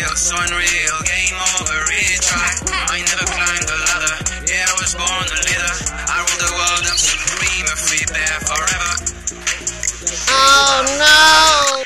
real, so unreal, game over, retry. I never climbed the ladder, yeah, I was born a leader. I rule the world, I'm supreme, a free bear forever. Oh no!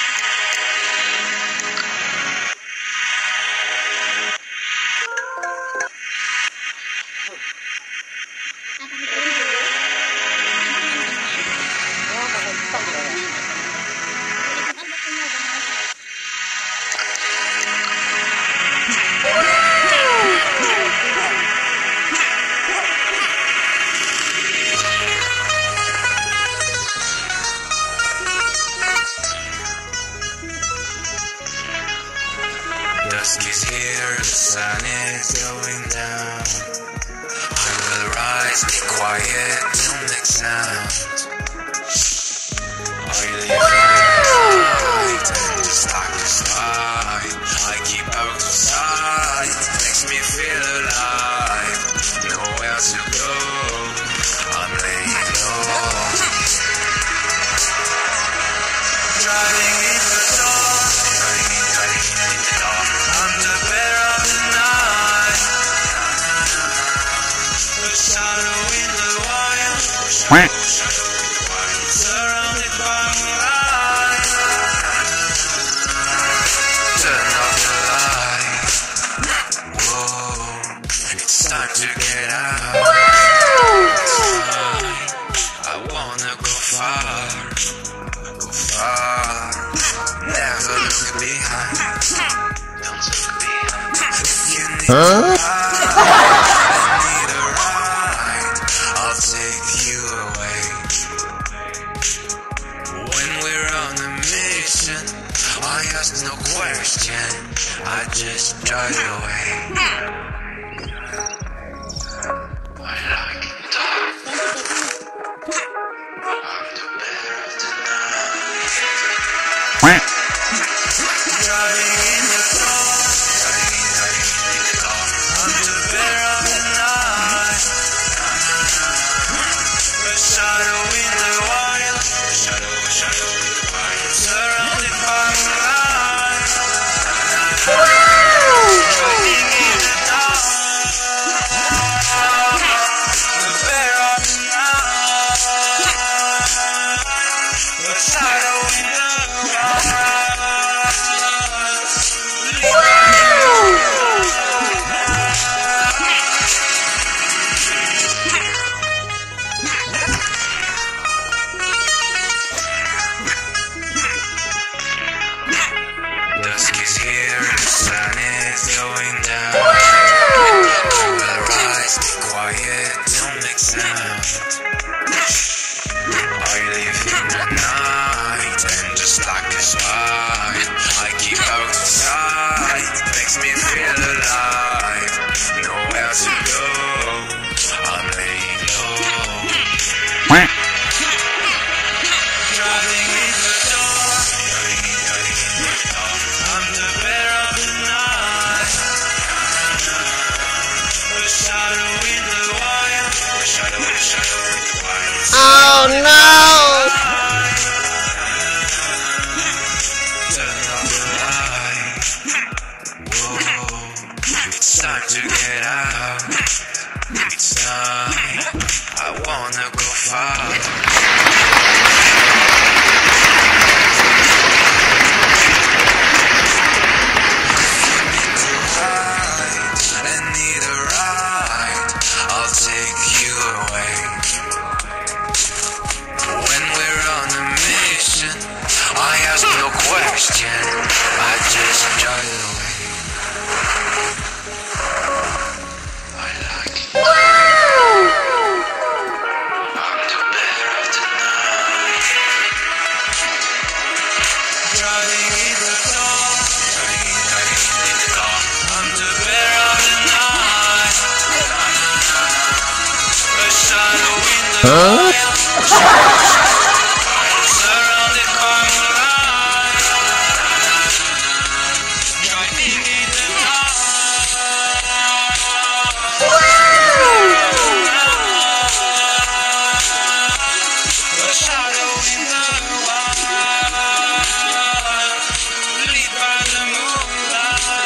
Dusk is here, the sun is going down. I will rise, be quiet, don't make sound. I live in the night, and just like the slide. I keep out of sight, makes me feel alive. Nowhere to go, I'm laying low. Driving in the dark, driving in the dark. I'm the bear of the night. A shadow in the wild, shadow in the wild, surrounded by light. Turn off the light. Whoa, it's time to get out. I wanna go far, never look behind. Don't look behind. You need I need a ride. I'll take you away. When we're on a mission, I ask no question, I just drive away. I like it dark. I'm the bear of the night. Driving in the dark, driving in the dark. I'm the bear of the night. A shadow in the wild, shadow in the wild, surrounded by light. Driving in the dark, the bear of the night. A shadow in the wild. Dusk is here, the sun is going down. I will rise, be quiet, don't make sound. I live in the night, and just like a spy, I keep out of sight, makes me feel alive. Nowhere to go, I'm laying low. Driving in the dark, driving in the dark. I'm the bear of the night. A shadow in the wild, a shadow in the wild. Oh no! Turn off the light. Whoa, it's time to get out. It's time, I wanna go far. I ask no question, I just drive away. I like it. I'm the bear of the night. Driving in the dark, driving in the dark. I'm the bear of the night. A shadow in the wild. Surrounded by light. Driving in the dark. A shadow in the wild. Lit by the moonlight.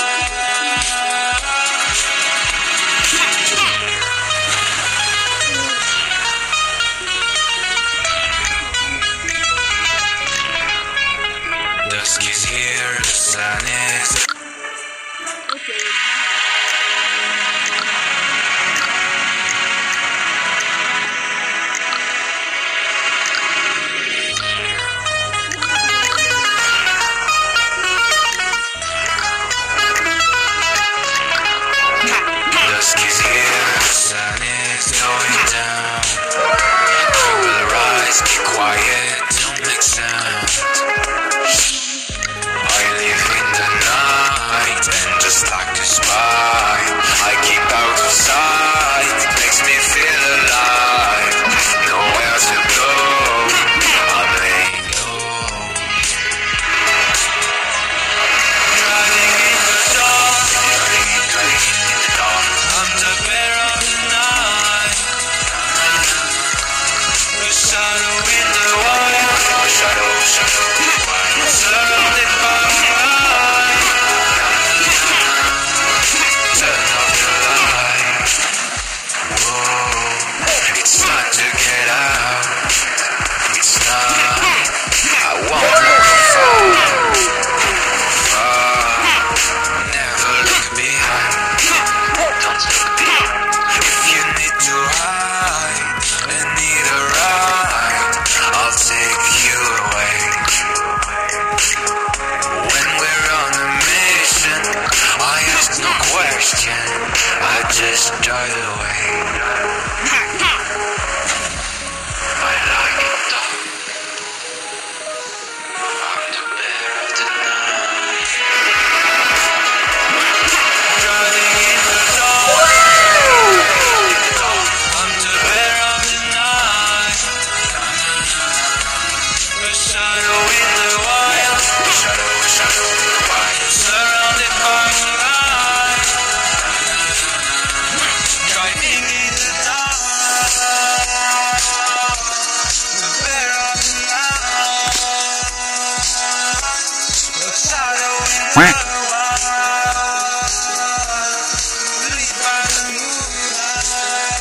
sun is. Dusk is here, the sun is going down. I will rise, be quiet, don't make sound. I live in the night and just like to spy. I keep out of sight, it makes me feel alive. Nowhere to go, I'm laying low. Driving in the dark, driving in the dark. I'm the bear of the night. The shadow in the wild, shadow in the wild. Surrounded by light. Turn off the light. Whoa, it's time to get out. It's time. I wanna go far, far. Never look behind. Don't look behind. If you need to hide and need a ride, I'll take you away. When we're on a mission, I ask no question, I just drive away. I like it dark. I'm the bear of the night. Driving in the dark. I'm the bear of the night. The shadow in the wild. Shadow in the wild. Surrounded by light. Driving in the dark. The bear of the night. The shadow in the wild. Lit by the moonlight.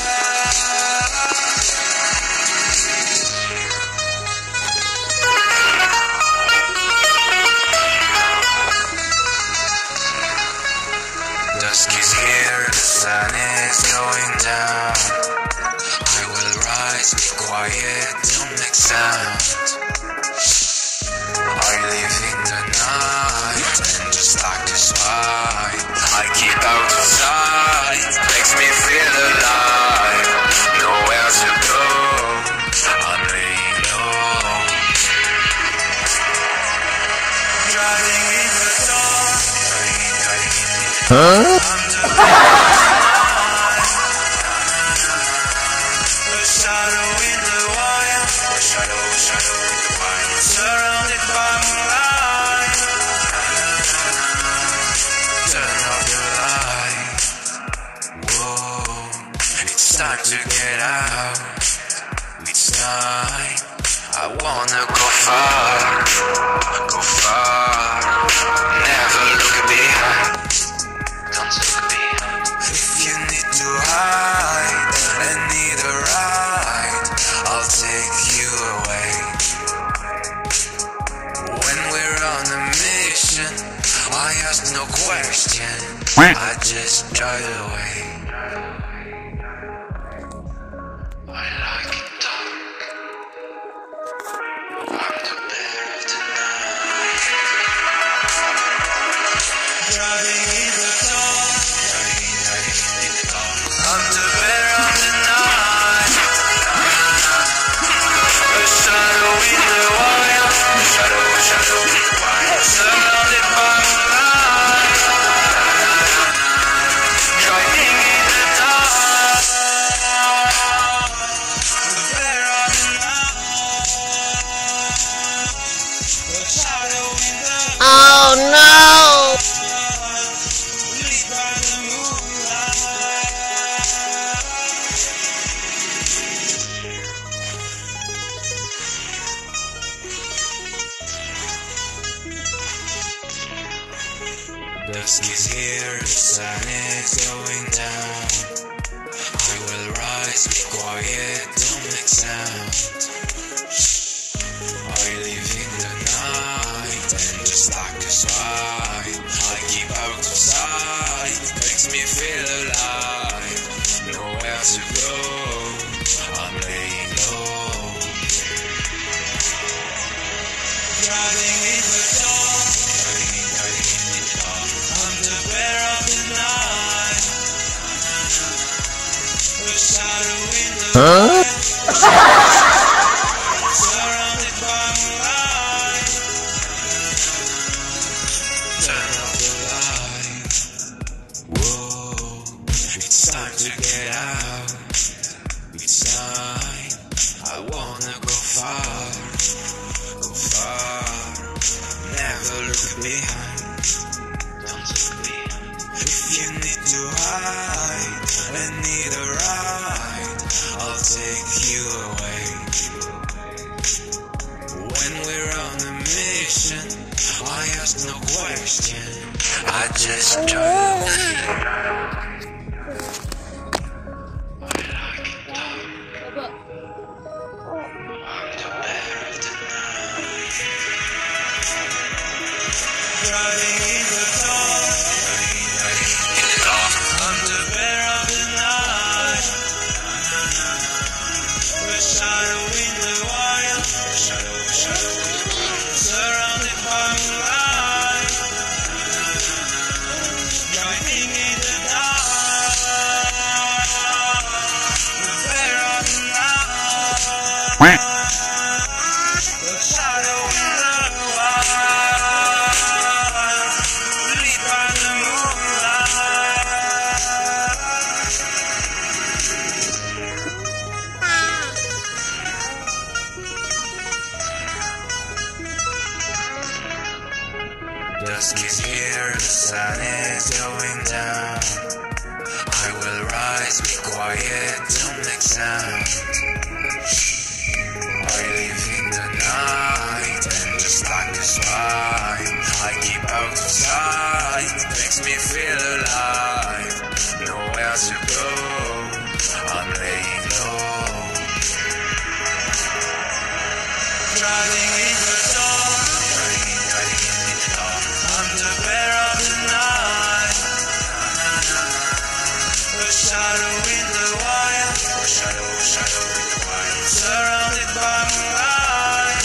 Dusk is here, the sun is going down. I will rise, be quiet, don't make sound. I live in the night and just like to spy. I keep out of sight, makes me feel alive. Nowhere to go, I'm laying low. Driving in the dark. Huh? The shadow in the wild, shadow in the wild, surrounded by light. Turn off the light. Whoa, it's time to get out. It's time. I wanna go far, never look behind. Don't look behind. If you need to hide and need a ride, I'll take you away. When we're on a mission, I ask no question, I just drive away. I like it dark. I'm the bear of the night. Driving in the dark. I'm the bear of the night. A shadow in the wild. Shadow in the wild. Surrounded by light. Driving in the dark. The bear of the night. A shadow in the Oh no! lit by the moonlight. Dusk is here, the sun is going down. I will rise, be quiet, don't make sound. I live in the night and just like to swallow. Surrounded by light. Turn off the light. Whoa, it's time to get out. It's time. I wanna go far. Go far. Never look behind. Don't look behind. If you need to hide and need a ride, I'll take you away. When we're on a mission, I ask no question. I just drive away. I like it dark. I'm the bear of the night. Driving in the dark. I'm the bear of the night. The shadow in the wild. Shadow in the wild. Surrounded by light. Driving in the dark. The bear of the night. The shadow in the wild. Lit by the moonlight. Dusk is here, the sun is going down. I will rise, be quiet, don't make sound. I live in the night, and just like a spy, I keep out of sight, makes me feel alive. Nowhere to go, I'm laying low. Driving in the dark, driving in the dark. I'm the bear of the night. The shadow in the wild. Shadow in the wild. Surrounded by light.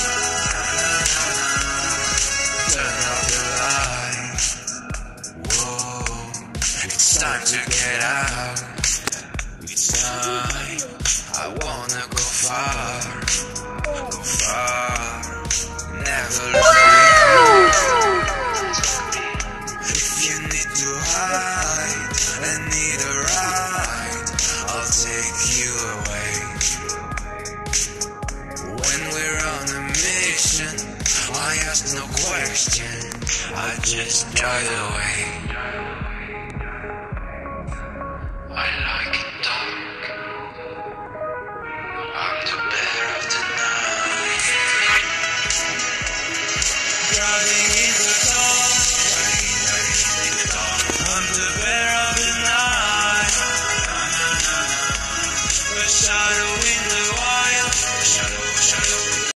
Turn off the light. Whoa, it's time to get out. It's time. I wanna go far. Go far. Never look behind. If you need to hide and need a ride, I'll take you away. When we're on a mission, I ask no question. I just drive away.